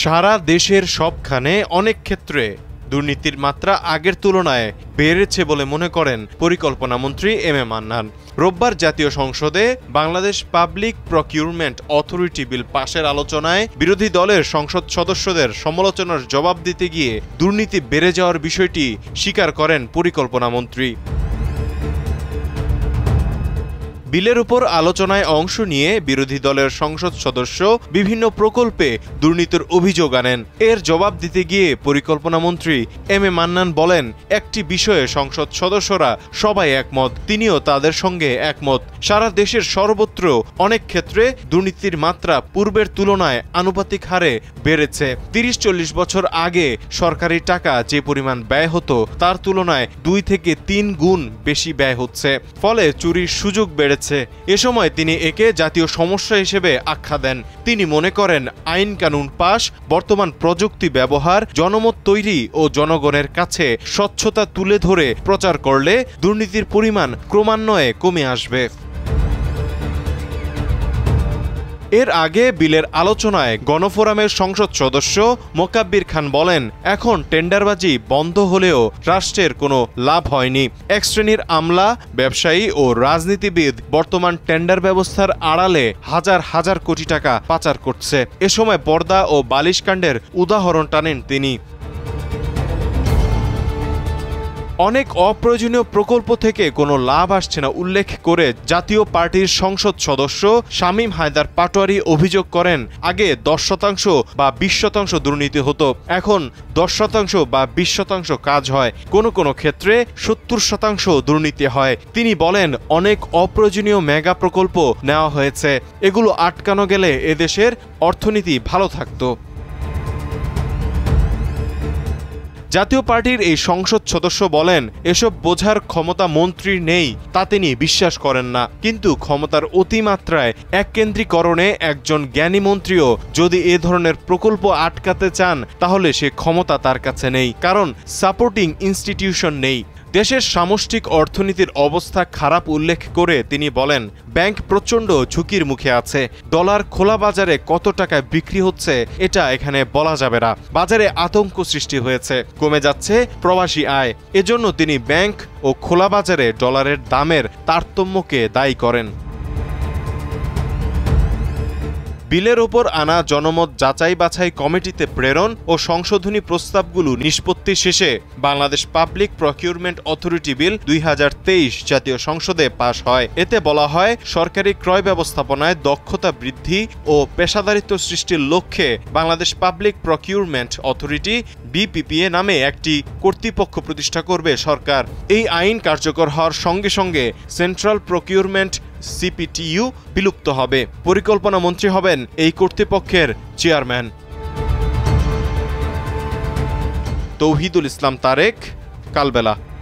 সারা দেশের সবখানে অনেক ক্ষেত্রে দুর্নীতির মাত্রা আগের তুলনায় বেড়েছে বলে মনে করেন পরিকল্পনা মন্ত্রী এম এ মান্নান। রোববার জাতীয় সংসদে Bangladesh Public Procurement Authority Bill পাশের আলোচনায় বিরোধী দলের সংসদ সদস্যদের সমালোচনার জবাব দিতে গিয়ে দুর্নীতি বেড়ে যাওয়ার বিষয়টি স্বীকার করেন পরিকল্পনা মন্ত্রী। বিলের উপর আলোচনায় অংশ নিয়ে বিরোধী দলের সংসদ সদস্য বিভিন্ন প্রকল্পে দুর্নীতির অভিযোগ আনেন। এর জবাব দিতে গিয়ে পরিকল্পনা মন্ত্রী এম এ মান্নান বলেন, একটি বিষয়ে সংসদ সদস্যরা সবাই একমত, তিনিও তাদের সঙ্গে একমত। সারা দেশের সর্বত্র অনেক ক্ষেত্রে দুর্নীতির মাত্রা পূর্বের তুলনায় আনুপাতিক হারে বেড়েছে। ৩০-৪০ বছর আগে সরকারি টাকা যে পরিমাণ ব্যয় হতো তার তুলনায় ২ থেকে ৩ গুণ বেশি ব্যয় হচ্ছে, ফলে চুরির সুযোগ বেড়েছে। এ সময় তিনি একে জাতীয় সমস্যা হিসেবে আখ্যা দেন। তিনি মনে করেন, আইন কানুন পাশ, বর্তমান প্রযুক্তি ব্যবহার, জনমত তৈরি ও জনগণের কাছে স্বচ্ছতা তুলে ধরে প্রচার করলে দুর্নীতির পরিমাণ ক্রমান্বয়ে কমে আসবে। এর আগে বিলের আলোচনায় গণফোরামের সংসদ সদস্য মোকাব্বির খান বলেন, এখন টেন্ডারবাজি বন্ধ হলেও রাষ্ট্রের কোনো লাভ হয়নি। এক শ্রেণীর আমলা, ব্যবসায়ী ও রাজনীতিবিদ বর্তমান টেন্ডার ব্যবস্থার আড়ালে হাজার হাজার কোটি টাকা পাচার করছে। এ সময় পর্দা ও বালিশকাণ্ডের উদাহরণ টানেন তিনি। অনেক অপ্রয়োজনীয় প্রকল্প থেকে কোনো লাভ আসছে না উল্লেখ করে জাতীয় পার্টির সংসদ সদস্য শামীম হায়দার পাটোয়ারি অভিযোগ করেন, আগে 10% বা 20% দুর্নীতি হতো, এখন 10% বা 20% কাজ হয়, কোনো কোনো ক্ষেত্রে 70% দুর্নীতি হয়। তিনি বলেন, অনেক অপ্রয়োজনীয় মেগা প্রকল্প নেওয়া হয়েছে, এগুলো আটকানো গেলে এদেশের অর্থনীতি ভালো থাকতো। জাতীয় পার্টির এই সংসদ সদস্য বলেন, এসব বোঝার ক্ষমতা মন্ত্রীর নেই তা তিনি বিশ্বাস করেন না, কিন্তু ক্ষমতার অতিমাত্রায় এককেন্দ্রীকরণে একজন জ্ঞানী মন্ত্রীও যদি এ ধরনের প্রকল্প আটকাতে চান তাহলে সে ক্ষমতা তার কাছে নেই, কারণ সাপোর্টিং ইনস্টিটিউশন নেই। দেশের সামষ্টিক অর্থনীতির অবস্থা খারাপ উল্লেখ করে তিনি বলেন, ব্যাংক প্রচণ্ড ঝুঁকির মুখে আছে, ডলার খোলা বাজারে কত টাকায় বিক্রি হচ্ছে এটা এখানে বলা যাবে না। বাজারে আতঙ্ক সৃষ্টি হয়েছে, কমে যাচ্ছে প্রবাসী আয়। এজন্য তিনি ব্যাংক ও খোলা বাজারে ডলারের দামের তারতম্যকে দায়ী করেন। বিলের ওপর আনা জনমত যাচাই বাছাই কমিটিতে প্রেরণ ও সংশোধনী প্রস্তাবগুলো নিষ্পত্তি শেষে Bangladesh Public Procurement Authority Bill ২০২৩ জাতীয় সংসদে পাশ হয়। এতে বলা হয়, সরকারি ক্রয় ব্যবস্থাপনায় দক্ষতা বৃদ্ধি ও পেশাদারিত্ব সৃষ্টির লক্ষ্যে Bangladesh Public Procurement Authority BPPA নামে একটি কর্তৃপক্ষ প্রতিষ্ঠা করবে সরকার। এই আইন কার্যকর হওয়ার সঙ্গে সঙ্গে সেন্ট্রাল প্রকিউরমেন্ট CPTU বিলুপ্ত হবে। পরিকল্পনা মন্ত্রী হবেন এই কর্তৃপক্ষের চেয়ারম্যান। তৌহিদুল ইসলাম তারেক, কালবেলা।